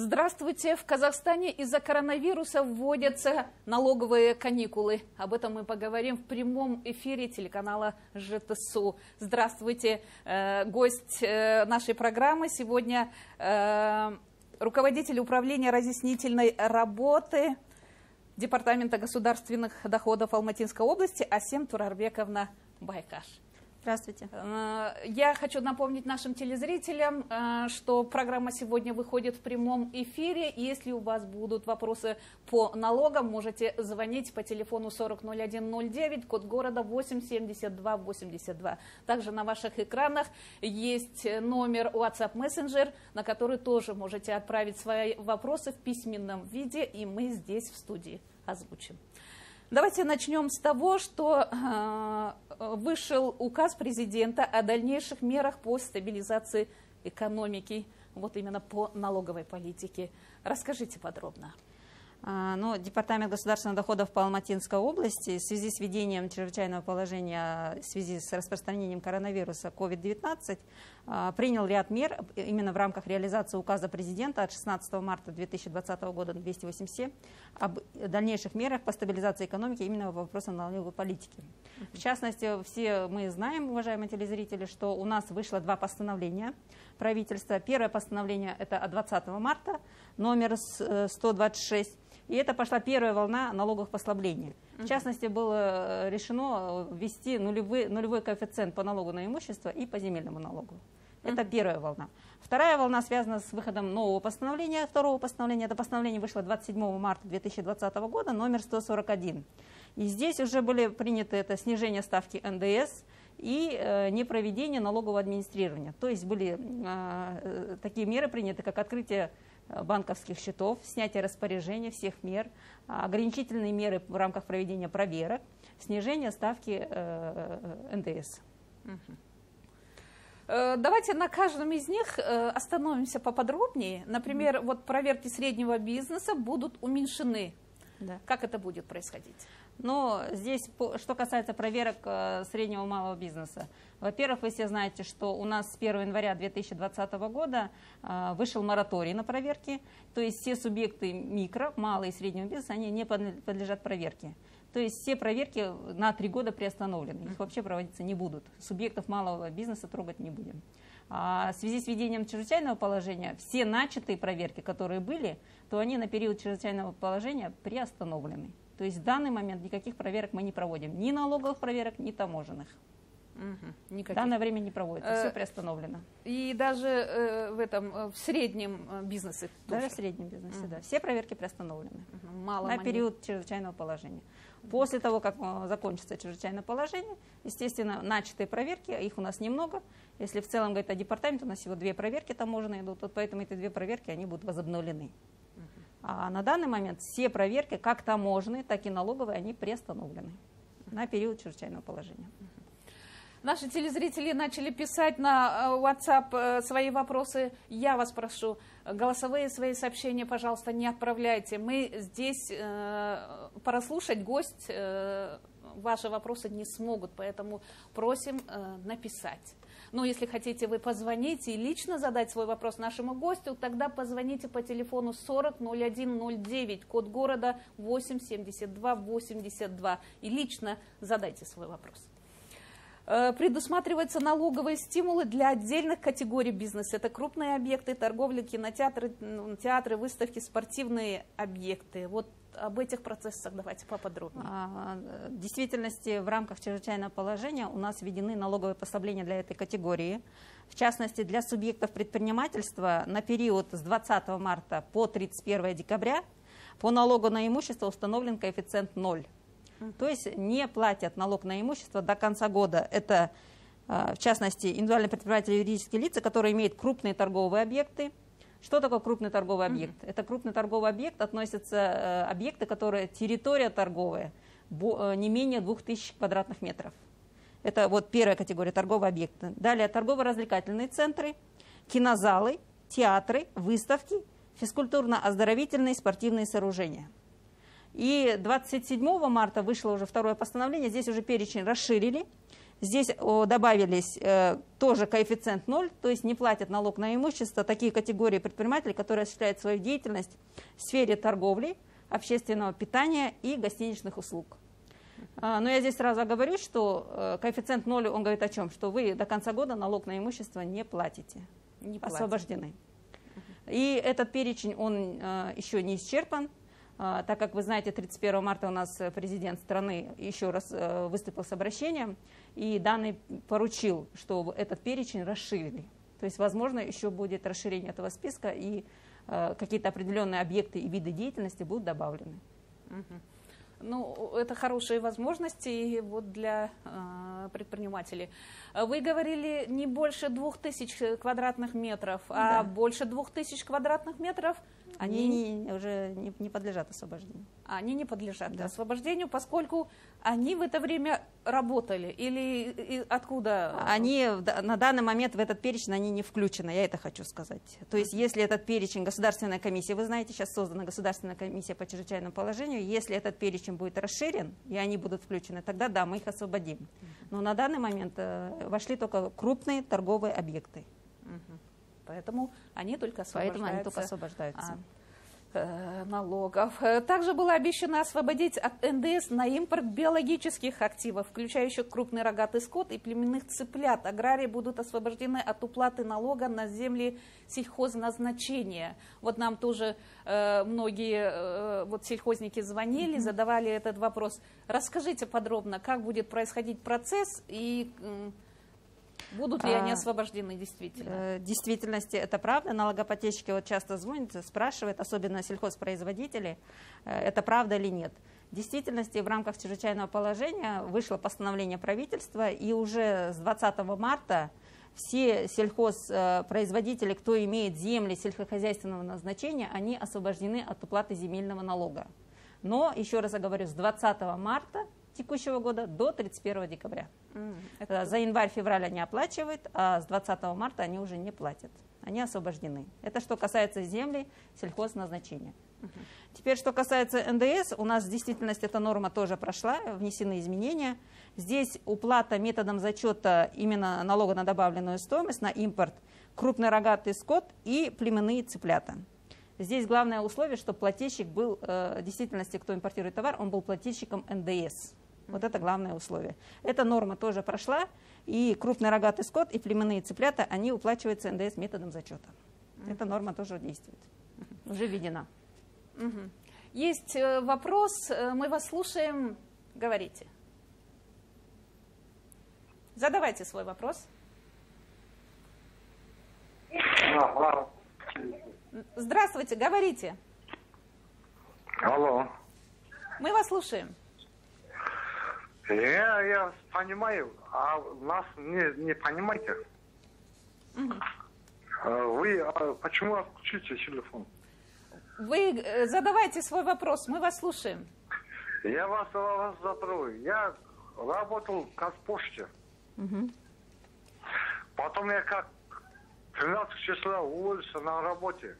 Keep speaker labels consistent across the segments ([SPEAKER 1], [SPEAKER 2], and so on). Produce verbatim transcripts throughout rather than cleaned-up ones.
[SPEAKER 1] Здравствуйте! В Казахстане из-за коронавируса вводятся налоговые каникулы. Об этом мы поговорим в прямом эфире телеканала ЖТСУ. Здравствуйте! Э, гость э, нашей программы сегодня э, руководитель управления разъяснительной работы Департамента государственных доходов Алматинской области Асем Турарбековна Байкаш.
[SPEAKER 2] Здравствуйте.
[SPEAKER 1] Я хочу напомнить нашим телезрителям, что программа сегодня выходит в прямом эфире. Если у вас будут вопросы по налогам, можете звонить по телефону сорок ноль один ноль девять, код города восемь семьдесят два восемьдесят два. Также на ваших экранах есть номер WhatsApp Messenger, на который тоже можете отправить свои вопросы в письменном виде, и мы здесь в студии озвучим. Давайте начнем с того, что э, вышел указ президента о дальнейших мерах по стабилизации экономики, вот именно по налоговой политике. Расскажите подробно.
[SPEAKER 2] Ну, Департамент государственных доходов по Алматинской области в связи с введением чрезвычайного положения в связи с распространением коронавируса ковид девятнадцать принял ряд мер именно в рамках реализации указа президента от шестнадцатого марта две тысячи двадцатого года двести восемьдесят семь об дальнейших мерах по стабилизации экономики именно по вопросам налоговой политики. В частности, все мы знаем, уважаемые телезрители, что у нас вышло два постановления правительства. Первое постановление это от двадцатого марта, номер сто двадцать шесть. И это пошла первая волна налоговых послаблений. В частности, было решено ввести нулевой, нулевой коэффициент по налогу на имущество и по земельному налогу. Это первая волна. Вторая волна связана с выходом нового постановления, второго постановления. Это постановление вышло двадцать седьмого марта две тысячи двадцатого года, номер сто сорок один. И здесь уже были приняты это снижение ставки эн дэ эс и э, непроведение налогового администрирования. То есть были э, такие меры приняты, как открытие банковских счетов, снятие распоряжения всех мер, ограничительные меры в рамках проведения проверок, снижение ставки эн дэ эс.
[SPEAKER 1] Давайте на каждом из них остановимся поподробнее. Например, mm-hmm. вот проверки среднего бизнеса будут уменьшены. Да. Как это будет происходить?
[SPEAKER 2] Но здесь, что касается проверок среднего и малого бизнеса. Во-первых, вы все знаете, что у нас с первого января две тысячи двадцатого года вышел мораторий на проверки. То есть все субъекты микро, малого и среднего бизнеса, они не подлежат проверке. То есть все проверки на три года приостановлены. Их вообще проводиться не будут. Субъектов малого бизнеса трогать не будем. А в связи с введением чрезвычайного положения все начатые проверки, которые были, то они на период чрезвычайного положения приостановлены. То есть в данный момент никаких проверок мы не проводим. Ни налоговых проверок, ни таможенных. Угу, в данное время не проводится, все приостановлено.
[SPEAKER 1] И даже э, в этом в среднем бизнесе тоже?
[SPEAKER 2] Даже в среднем бизнесе, угу. да. Все проверки приостановлены
[SPEAKER 1] угу. Мало
[SPEAKER 2] на
[SPEAKER 1] монет.
[SPEAKER 2] период чрезвычайного положения. После того, как закончится чрезвычайное положение, естественно, начатые проверки, их у нас немного. Если в целом говорить о департаменте, у нас всего две проверки таможенные идут, вот поэтому эти две проверки они будут возобновлены. Угу. А на данный момент все проверки, как таможенные, так и налоговые, они приостановлены на период чрезвычайного положения.
[SPEAKER 1] Наши телезрители начали писать на WhatsApp свои вопросы. Я вас прошу, голосовые свои сообщения, пожалуйста, не отправляйте. Мы здесь э, прослушать гость, э, ваши вопросы не смогут, поэтому просим э, написать. Но если хотите вы позвонить и лично задать свой вопрос нашему гостю, тогда позвоните по телефону сорок ноль один ноль девять, код города восемь семьдесят два восемьдесят два, и лично задайте свой вопрос. Предусматриваются налоговые стимулы для отдельных категорий бизнеса. Это крупные объекты, торговля, кинотеатры, театры, выставки, спортивные объекты. Вот об этих процессах давайте поподробнее.
[SPEAKER 2] В действительности в рамках чрезвычайного положения у нас введены налоговые послабления для этой категории. В частности, для субъектов предпринимательства на период с двадцатого марта по тридцать первое декабря по налогу на имущество установлен коэффициент ноль. То есть не платят налог на имущество до конца года. Это, в частности, индивидуальные предприниматели и юридические лица, которые имеют крупные торговые объекты. Что такое крупный торговый объект? Mm-hmm. Это крупный торговый объект, относятся объекты, которые территория торговая не менее двух тысяч квадратных метров. Это вот первая категория торгового объекта. Далее торгово-развлекательные центры, кинозалы, театры, выставки, физкультурно-оздоровительные спортивные сооружения. И двадцать седьмого марта вышло уже второе постановление, здесь уже перечень расширили. Здесь добавились тоже коэффициент ноль, то есть не платят налог на имущество такие категории предпринимателей, которые осуществляют свою деятельность в сфере торговли, общественного питания и гостиничных услуг. Но я здесь сразу оговорюсь, что коэффициент ноль, он говорит о чем? Что вы до конца года налог на имущество не платите,
[SPEAKER 1] не
[SPEAKER 2] освобождены. И этот перечень, он еще не исчерпан, так как вы знаете, тридцать первого марта у нас президент страны еще раз выступил с обращением, и данный поручил, что этот перечень расширили. То есть, возможно, еще будет расширение этого списка, и какие-то определенные объекты и виды деятельности будут добавлены.
[SPEAKER 1] Ну, это хорошие возможности вот для э, предпринимателей. Вы говорили не больше двух тысяч квадратных метров,
[SPEAKER 2] да.
[SPEAKER 1] а больше двух тысяч квадратных метров?
[SPEAKER 2] Они не, уже не, не подлежат освобождению.
[SPEAKER 1] Они не подлежат
[SPEAKER 2] да.
[SPEAKER 1] освобождению, поскольку они в это время работали? Или и откуда?
[SPEAKER 2] Они на данный момент в этот перечень они не включены, я это хочу сказать. То есть если этот перечень, государственная комиссия, вы знаете, сейчас создана государственная комиссия по чрезвычайному положению, если этот перечень будет расширен, и они будут включены, тогда да, мы их освободим. Но на данный момент э, вошли только крупные торговые объекты.
[SPEAKER 1] Угу. Поэтому они только освобождаются,
[SPEAKER 2] Поэтому они только освобождаются.
[SPEAKER 1] от э, налогов. Также было обещано освободить от эн дэ эс на импорт биологических активов, включающих крупный рогатый скот и племенных цыплят. Аграрии будут освобождены от уплаты налога на земли сельхозназначения. Вот нам тоже э, многие э, вот сельхозники звонили, mm-hmm. задавали этот вопрос. Расскажите подробно, как будет происходить процесс и... Э, Будут ли они освобождены действительно?
[SPEAKER 2] В действительности это правда. Налогоплательщики вот часто звонят, спрашивают, особенно сельхозпроизводители, это правда или нет. В действительности в рамках чрезвычайного положения вышло постановление правительства, и уже с двадцатого марта все сельхозпроизводители, кто имеет земли сельскохозяйственного назначения, они освобождены от уплаты земельного налога. Но, еще раз я говорю, с двадцатого марта текущего года до тридцать первого декабря. Mm, это... За январь-февраль они оплачивают, а с двадцатого марта они уже не платят. Они освобождены. Это что касается земли сельхозназначения. Uh-huh. Теперь, что касается эн дэ эс, у нас в действительности эта норма тоже прошла, внесены изменения. Здесь уплата методом зачета именно налога на добавленную стоимость, на импорт, крупный рогатый скот и племенные цыплята. Здесь главное условие, чтобы плательщик был, э, в действительности, кто импортирует товар, он был плательщиком эн дэ эс. Вот это главное условие. Эта норма тоже прошла, и крупный рогатый скот и племенные цыплята, они уплачиваются эн дэ эс методом зачета. Mm-hmm. Эта норма тоже действует, mm-hmm. уже введена.
[SPEAKER 1] Mm-hmm. Есть вопрос, мы вас слушаем, говорите. Задавайте свой вопрос. Здравствуйте, говорите.
[SPEAKER 3] Алло.
[SPEAKER 1] Мы вас слушаем.
[SPEAKER 3] Я, я понимаю, а нас не, не понимаете. Угу. Вы а почему отключите телефон?
[SPEAKER 1] Вы задавайте свой вопрос, мы вас слушаем.
[SPEAKER 3] Я вас, вас затрою. Я работал в Казпоште. Угу. Потом я как тринадцатого числа уволился на работе.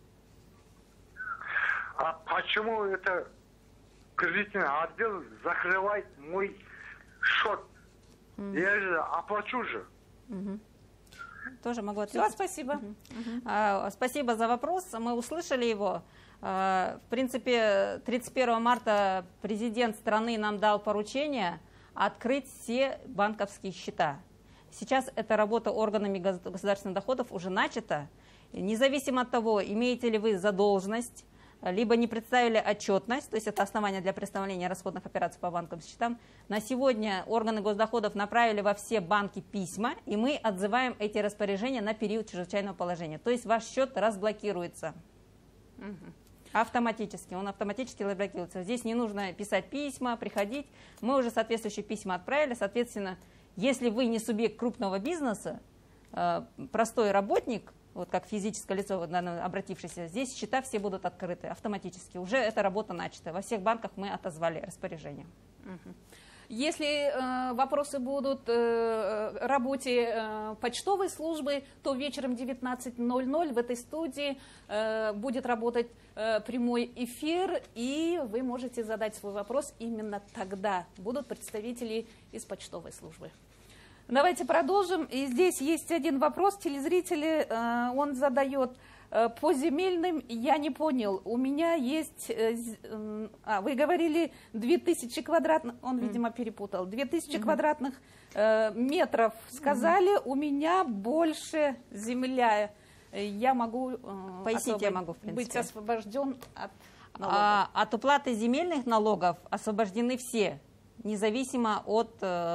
[SPEAKER 3] А почему это кредитный отдел закрывает мой счет? Mm. Я же оплачу же.
[SPEAKER 2] Mm-hmm. Тоже могу ответить.
[SPEAKER 1] Все, спасибо.
[SPEAKER 2] Mm-hmm. Mm-hmm. А, спасибо за вопрос. Мы услышали его. А, в принципе, тридцать первого марта президент страны нам дал поручение открыть все банковские счета. Сейчас эта работа органами государственных доходов уже начата. Независимо от того, имеете ли вы задолженность, либо не представили отчетность, то есть это основание для представления расходных операций по банковским счетам. На сегодня органы госдоходов направили во все банки письма, и мы отзываем эти распоряжения на период чрезвычайного положения. То есть ваш счет разблокируется. Угу. Автоматически, он автоматически разблокируется. Здесь не нужно писать письма, приходить. Мы уже соответствующие письма отправили. Соответственно, если вы не субъект крупного бизнеса, простой работник, вот как физическое лицо, вот, наверное, обратившееся, здесь счета все будут открыты автоматически. Уже эта работа начата. Во всех банках мы отозвали распоряжение.
[SPEAKER 1] Угу. Если э, вопросы будут э, работе э, почтовой службы, то вечером девятнадцать ноль ноль в этой студии э, будет работать э, прямой эфир, и вы можете задать свой вопрос именно тогда. Будут представители из почтовой службы. Давайте продолжим. И здесь есть один вопрос. Телезрители, э, он задает э, по земельным, я не понял. У меня есть, э, э, а, вы говорили две тысячи квадратных, он, видимо, перепутал, две тысячи mm-hmm. квадратных э, метров. Сказали, mm-hmm. у меня больше земля. Я могу, э,
[SPEAKER 2] Пояснить я могу, в принципе.
[SPEAKER 1] быть освобожден от налогов.
[SPEAKER 2] А, от уплаты земельных налогов освобождены все, независимо от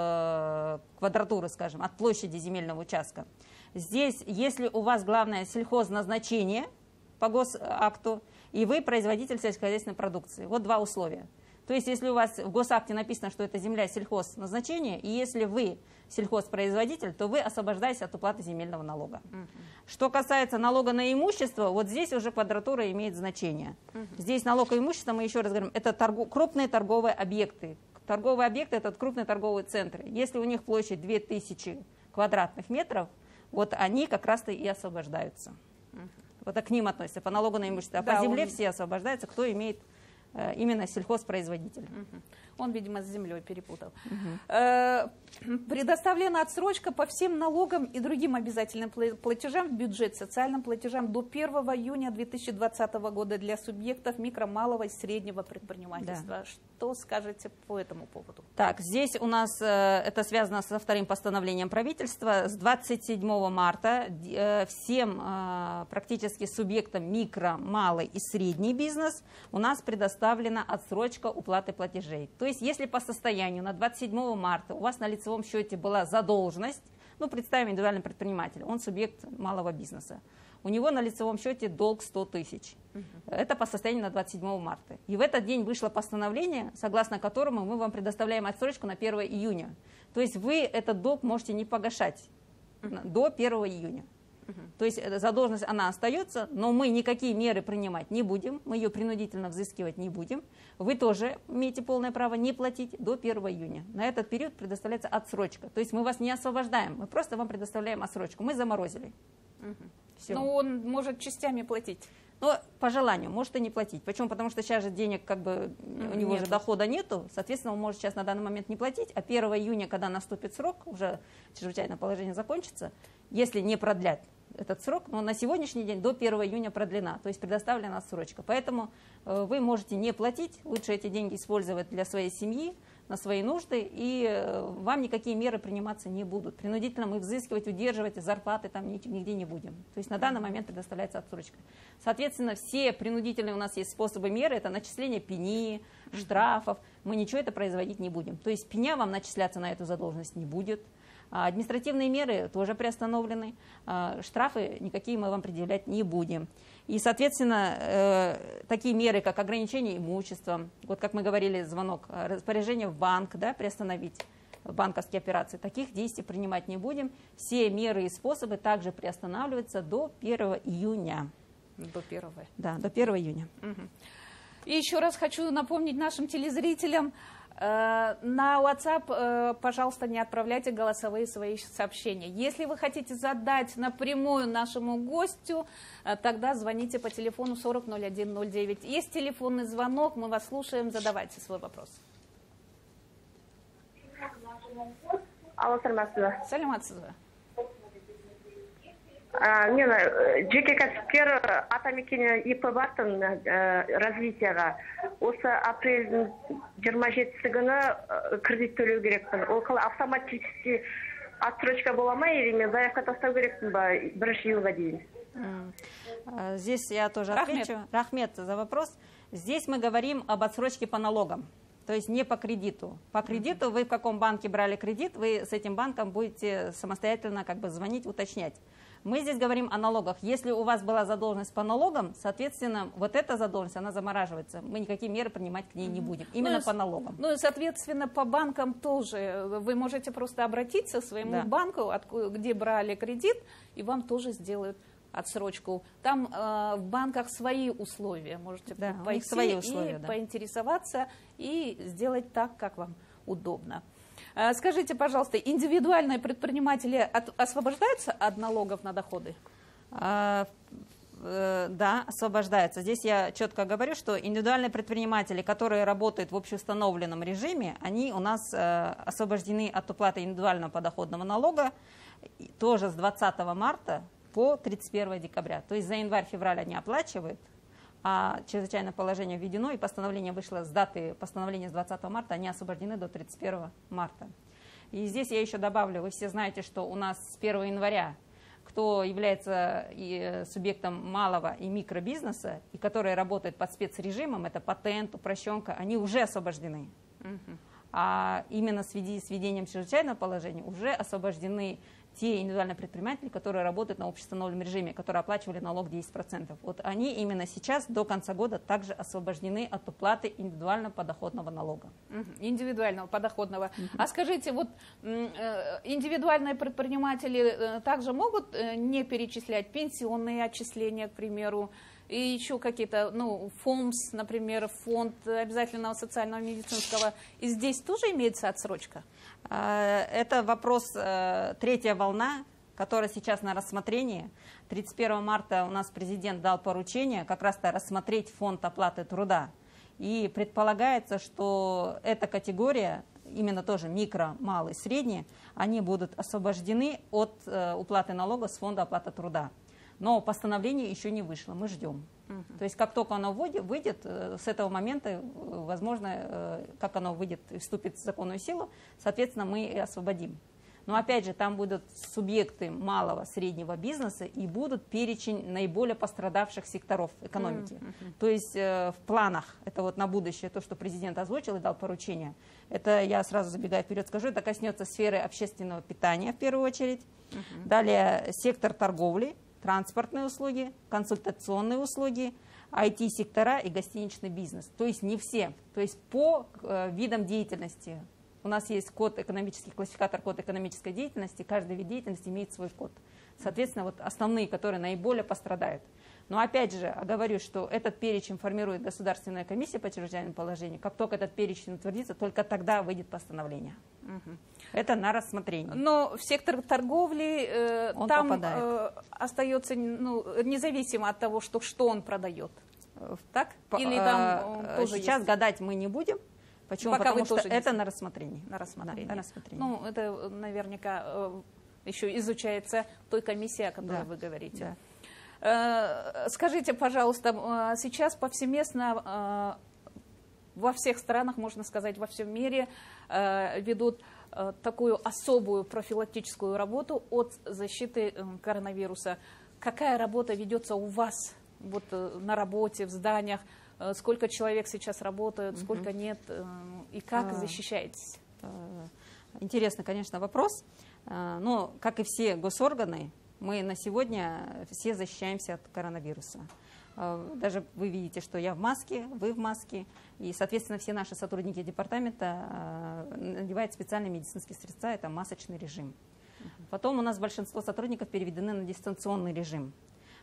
[SPEAKER 2] э, квадратуры, скажем, от площади земельного участка. Здесь, если у вас главное сельхозназначение по госакту, и вы производитель сельскохозяйственной продукции. Вот два условия. То есть, если у вас в госакте написано, что это земля сельхозназначения, и если вы сельхозпроизводитель, то вы освобождаетесь от уплаты земельного налога. Uh-huh. Что касается налога на имущество, вот здесь уже квадратура имеет значение. Uh-huh. Здесь налог на имущество, мы еще раз говорим, это торгу, крупные торговые объекты. Торговые объекты – это крупные торговые центры. Если у них площадь две тысячи квадратных метров, вот они как раз-то и освобождаются. Uh-huh. Вот к ним относятся, по налогу на имущество. А да, по земле он... все освобождаются, кто имеет э, именно сельхозпроизводитель. Uh-huh.
[SPEAKER 1] Он, видимо, с землей перепутал. Uh-huh. Предоставлена отсрочка по всем налогам и другим обязательным платежам в бюджет, социальным платежам до первого июня две тысячи двадцатого года для субъектов микро, малого и среднего предпринимательства. Да. Что скажете по этому поводу?
[SPEAKER 2] Так, здесь у нас э, это связано со вторым постановлением правительства. С двадцать седьмого марта э, всем э, практически субъектам микро, малый и средний бизнес у нас предоставлена отсрочка уплаты платежей. То есть, если по состоянию на двадцать седьмого марта у вас на лицевом счете была задолженность, ну, представим индивидуальный предприниматель, он субъект малого бизнеса, у него на лицевом счете долг сто тысяч. Uh-huh. Это по состоянию на двадцать седьмого марта. И в этот день вышло постановление, согласно которому мы вам предоставляем отсрочку на первое июня. То есть вы этот долг можете не погашать uh-huh. до первого июня. Uh-huh. То есть задолженность, она остается, но мы никакие меры принимать не будем, мы ее принудительно взыскивать не будем. Вы тоже имеете полное право не платить до первого июня. На этот период предоставляется отсрочка. То есть мы вас не освобождаем, мы просто вам предоставляем отсрочку. Мы заморозили.
[SPEAKER 1] Uh-huh. Все. Но он может частями платить.
[SPEAKER 2] Но по желанию, может и не платить. Почему? Потому что сейчас же денег, как бы, у него нету. Же дохода нету, соответственно, он может сейчас на данный момент не платить, а первого июня, когда наступит срок, уже чрезвычайное положение закончится, если не продлять этот срок, но на сегодняшний день до первого июня продлена, то есть предоставлена отсрочка. Поэтому э, вы можете не платить, лучше эти деньги использовать для своей семьи, на свои нужды, и э, вам никакие меры приниматься не будут. Принудительно мы взыскивать, удерживать, зарплаты там нигде не будем. То есть на данный момент предоставляется отсрочка. Соответственно, все принудительные у нас есть способы меры, это начисление пени, штрафов. Мы ничего это производить не будем. То есть пеня вам начисляться на эту задолженность не будет. Административные меры тоже приостановлены, штрафы никакие мы вам предъявлять не будем. И, соответственно, такие меры, как ограничение имущества, вот как мы говорили, звонок, распоряжение в банк, да, приостановить банковские операции, таких действий принимать не будем. Все меры и способы также приостанавливаются до первого июня.
[SPEAKER 1] До первого.
[SPEAKER 2] Да, до первого июня.
[SPEAKER 1] Угу. И еще раз хочу напомнить нашим телезрителям, на WhatsApp, пожалуйста, не отправляйте голосовые свои сообщения. Если вы хотите задать напрямую нашему гостю, тогда звоните по телефону сорок ноль один ноль девять. Есть телефонный звонок, мы вас слушаем, задавайте свой вопрос.
[SPEAKER 4] Алло, саламатсызбы.
[SPEAKER 1] Саламатсызбы.
[SPEAKER 4] Мен жеке кәсіпкер атамекен ИП бартын развитияға. Осы апрельдің жиырма жетісі күні кредит төлеу керекпін. Ол қылы автоматически отсрочка бола ма, или мен заявка тастау керекпін ба бірінші июльға дейін?
[SPEAKER 2] Здесь я тоже отвечу. Рахмет за вопрос. Здесь мы говорим об отсрочке по налогам. То есть не по кредиту. По кредиту вы в каком банке брали кредит, вы с этим банком будете самостоятельно как бы звонить, уточнять. Мы здесь говорим о налогах. Если у вас была задолженность по налогам, соответственно, вот эта задолженность, она замораживается. Мы никакие меры принимать к ней не будем. Именно ну, по налогам.
[SPEAKER 1] Ну и, соответственно, по банкам тоже. Вы можете просто обратиться к своему да. банку, где брали кредит, и вам тоже сделают отсрочку. Там э, в банках свои условия. Можете
[SPEAKER 2] да,
[SPEAKER 1] пойти
[SPEAKER 2] свои условия,
[SPEAKER 1] и
[SPEAKER 2] да.
[SPEAKER 1] поинтересоваться и сделать так, как вам удобно. Скажите, пожалуйста, индивидуальные предприниматели от, освобождаются от налогов на доходы?
[SPEAKER 2] А, Да, освобождаются. Здесь я четко говорю, что индивидуальные предприниматели, которые работают в общеустановленном режиме, они у нас освобождены от уплаты индивидуального подоходного налога тоже с двадцатого марта по тридцать первое декабря. То есть за январь-февраль они оплачивают, а чрезвычайное положение введено, и постановление вышло с даты постановления с двадцатого марта, они освобождены до тридцать первого марта. И здесь я еще добавлю, вы все знаете, что у нас с первого января кто является и субъектом малого и микробизнеса, и которые работают под спецрежимом, это патент, упрощенка, они уже освобождены. Uh-huh. А именно в связи с введением чрезвычайного положения уже освобождены те индивидуальные предприниматели, которые работают на общеустановленном режиме, которые оплачивали налог десять процентов. Вот они именно сейчас до конца года также освобождены от уплаты индивидуального подоходного налога.
[SPEAKER 1] Индивидуального подоходного. Uh-huh. А скажите, вот индивидуальные предприниматели также могут не перечислять пенсионные отчисления, к примеру, и еще какие-то, ну, ФОМС, например, фонд обязательного социального медицинского, и здесь тоже имеется отсрочка?
[SPEAKER 2] Это вопрос, третья волна, которая сейчас на рассмотрении. тридцать первого марта у нас президент дал поручение как раз-то рассмотреть фонд оплаты труда. И предполагается, что эта категория, именно тоже микро, малый, средний, они будут освобождены от уплаты налога с фонда оплаты труда. Но постановление еще не вышло, мы ждем. Uh-huh. То есть как только оно выйдет, выйдет, с этого момента, возможно, как оно выйдет и вступит в законную силу, соответственно, мы и освободим. Но опять же, там будут субъекты малого, среднего бизнеса и будут перечень наиболее пострадавших секторов экономики. Uh-huh. То есть в планах, это вот на будущее, то, что президент озвучил и дал поручение, это я сразу забегая вперед скажу, это коснется сферы общественного питания в первую очередь. Uh-huh. Далее сектор торговли, транспортные услуги, консультационные услуги, ай ти-сектора и гостиничный бизнес. То есть не все. То есть по э, видам деятельности. У нас есть код экономический, классификатор код экономической деятельности. Каждый вид деятельности имеет свой код. Соответственно, вот основные, которые наиболее пострадают. Но опять же, говорю, что этот перечень формирует Государственная комиссия по чрезвычайному положению. Как только этот перечень утвердится, только тогда выйдет постановление. Угу. Это на рассмотрение.
[SPEAKER 1] Но в сектор торговли э, там э, остается, ну, независимо от того, что, что он продает. Так? Или там
[SPEAKER 2] э, тоже сейчас есть? Гадать мы не будем. Почему?
[SPEAKER 1] Пока
[SPEAKER 2] Потому что это
[SPEAKER 1] не...
[SPEAKER 2] на рассмотрении.
[SPEAKER 1] На рассмотрении.
[SPEAKER 2] Да, на рассмотрении.
[SPEAKER 1] Ну, это наверняка э, еще изучается той комиссией, о которой да. вы говорите. Да. Э, скажите, пожалуйста, сейчас повсеместно э, во всех странах, можно сказать, во всем мире э, ведут э, такую особую профилактическую работу от защиты э, коронавируса. Какая работа ведется у вас вот, э, на работе, в зданиях? Э, сколько человек сейчас работают, угу. сколько нет? Э, и как а, защищаетесь?
[SPEAKER 2] Интересный, конечно, вопрос. Но, как и все госорганы, мы на сегодня все защищаемся от коронавируса. Даже вы видите, что я в маске, вы в маске, и, соответственно, все наши сотрудники департамента надевают специальные медицинские средства, это масочный режим. Потом у нас большинство сотрудников переведены на дистанционный режим.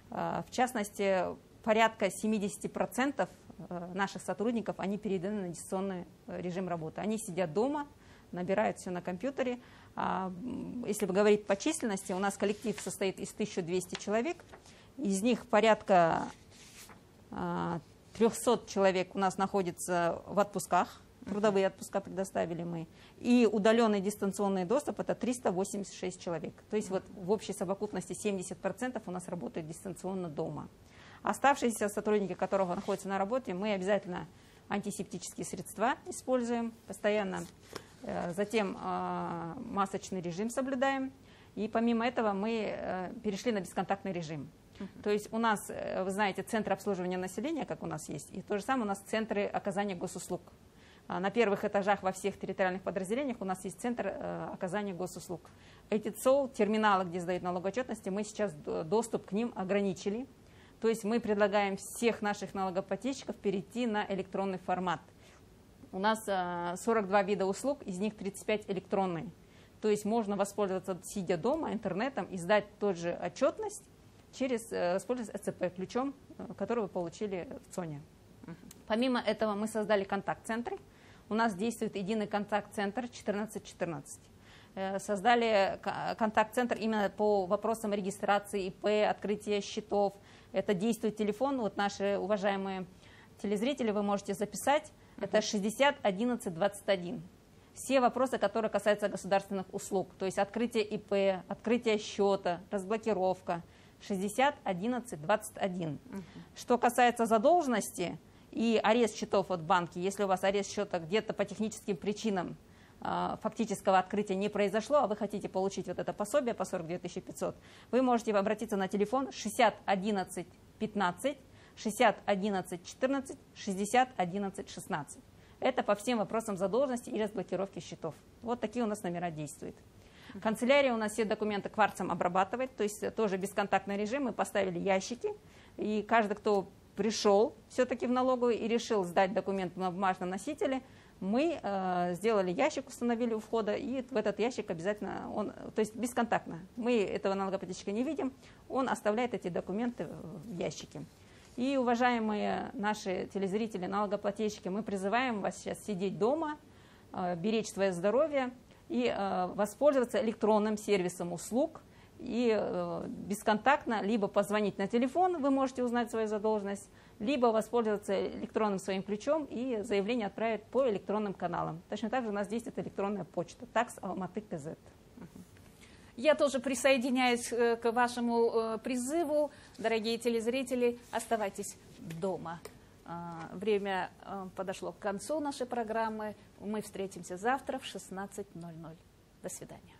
[SPEAKER 2] В частности, порядка семьдесят процентов наших сотрудников, они переведены на дистанционный режим работы. Они сидят дома, набирают все на компьютере. Если говорить по численности, у нас коллектив состоит из тысячи двухсот человек, из них порядка трехсот человек у нас находится в отпусках, трудовые отпуска предоставили мы, и удаленный дистанционный доступ это триста восемьдесят шесть человек. То есть вот в общей совокупности семьдесят процентов у нас работает дистанционно дома. Оставшиеся сотрудники, которые находятся на работе, мы обязательно антисептические средства используем постоянно, затем масочный режим соблюдаем, и помимо этого мы перешли на бесконтактный режим. Uh-huh. То есть у нас, вы знаете, центры обслуживания населения, как у нас есть, и то же самое у нас центры оказания госуслуг. На первых этажах во всех территориальных подразделениях у нас есть центр оказания госуслуг. Эти ЦОУ, терминалы, где сдают налогоотчетности, мы сейчас доступ к ним ограничили. То есть мы предлагаем всех наших налогоплательщиков перейти на электронный формат. У нас сорок два вида услуг, из них тридцать пять электронные. То есть можно воспользоваться, сидя дома, интернетом, и сдать тот же отчетность, через использовать ЭЦП ключом, который вы получили в ЦОНе. Uh-huh. Помимо этого мы создали контакт-центры. У нас действует единый контакт-центр четырнадцать четырнадцать. создали контакт-центр именно по вопросам регистрации И П, открытия счетов. Это действует телефон, вот наши уважаемые телезрители, вы можете записать, это шестьдесят одиннадцать двадцать один. Все вопросы, которые касаются государственных услуг, то есть открытие И П, открытие счета, разблокировка, шестьдесят одиннадцать двадцать один. Uh-huh. Что касается задолженности и арест счетов от банки, если у вас арест счета где-то по техническим причинам э, фактического открытия не произошло, а вы хотите получить вот это пособие по сорок две тысячи пятьсот, вы можете обратиться на телефон шестьдесят одиннадцать пятнадцать, шестьдесят одиннадцать четырнадцать, шестьдесят одиннадцать шестнадцать. Это по всем вопросам задолженности и разблокировки счетов. Вот такие у нас номера действуют. Канцелярия у нас все документы кварцем обрабатывает, то есть тоже бесконтактный режим. Мы поставили ящики, и каждый, кто пришел все-таки в налоговую и решил сдать документ на бумажном носителе, мы э, сделали ящик, установили у входа, и в этот ящик обязательно, он, то есть бесконтактно, мы этого налогоплательщика не видим, он оставляет эти документы в ящике. И, уважаемые наши телезрители, налогоплательщики, мы призываем вас сейчас сидеть дома, э, беречь свое здоровье и э, воспользоваться электронным сервисом услуг и э, бесконтактно либо позвонить на телефон, вы можете узнать свою задолженность, либо воспользоваться электронным своим ключом и заявление отправить по электронным каналам. Точно так же у нас действует электронная почта такс алматы точка кз.
[SPEAKER 1] Я тоже присоединяюсь к вашему призыву. Дорогие телезрители, оставайтесь дома. Время подошло к концу нашей программы. Мы встретимся завтра в шестнадцать ноль ноль. До свидания.